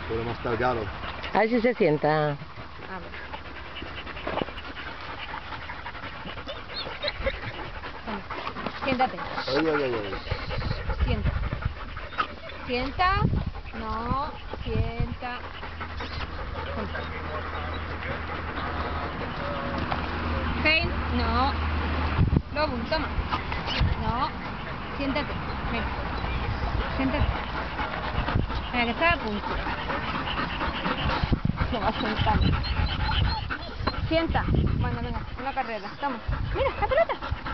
pero más cargado. A ver si se sienta. A ver. Toma. Siéntate. Ay, ay, ay, ay. Sienta. Sienta. No. Sienta. Sienta. Hein. No. Lobo, toma. No. Siéntate. Ven. Siéntate. Venga, que está a punto. Se va sentando. Sienta. Bueno, venga, una carrera. Toma. Mira, la pelota.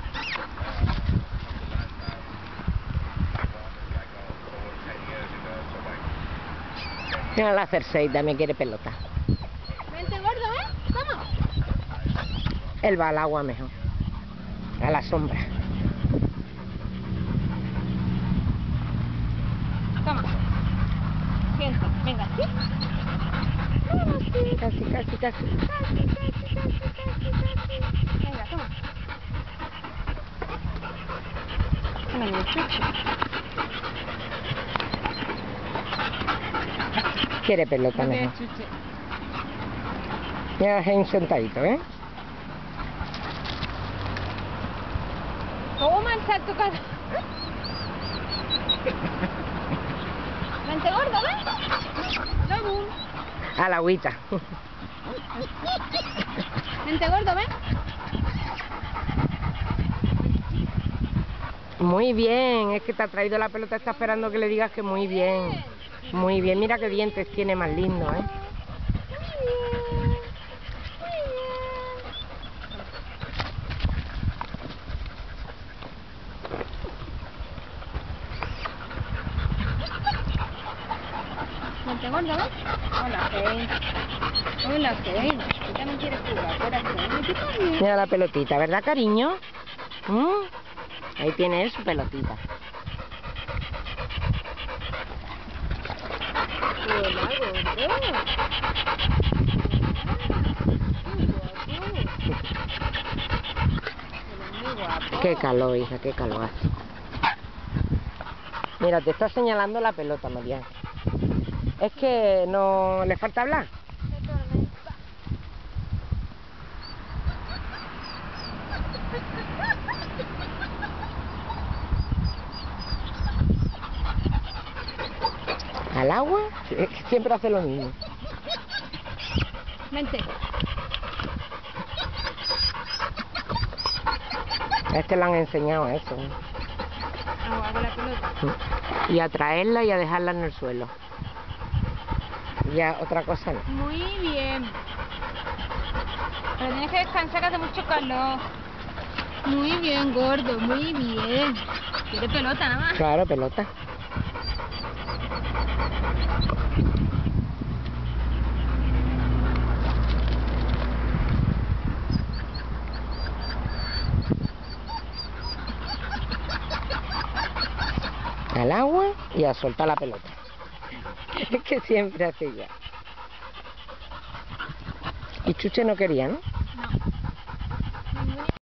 Mira, la Cersei también quiere pelota. Vente, gordo, ¿eh? Vamos. Él va al agua mejor. A la sombra. Toma. Sienta. Venga, ¿sí? Vamos, sí. Casi. Casi. Venga, toma. No me escucho. Quiere pelota No me mejor. escucho. Mira, Hein sentadito, ¿eh? ¿Cómo manchar tu cara? Vente, gordo, ven. Lobo. A la agüita. Vente, gordo, ven. Muy bien, es que te ha traído la pelota, está esperando que le digas que muy bien. Muy bien, mira qué dientes tiene más lindo, ¿eh? Vente, gordo, ven. Hola, Hein. Hola, Hein. Tú también quieres jugar. Espérate, Hein. ¿Qué tal? Mira la pelotita, ¿verdad, cariño? Ahí tiene su pelotita. Hola, gordo. Muy guapo. Qué calor, hija, qué calor hace. Mira, te está señalando la pelota, María. Es que no le falta hablar. Se tormenta. Al agua, siempre hace lo mismo. Vente. A este le han enseñado eso. Agua con la pelota. Y a traerla y a dejarla en el suelo. Ya otra cosa no. Muy bien. Pero tienes que descansar, que hace mucho calor. Muy bien, gordo, muy bien. Quiere pelota nada más. Claro, pelota. Al agua y a soltar la pelota. Es que siempre hace ya. Y Chuche no quería, ¿no?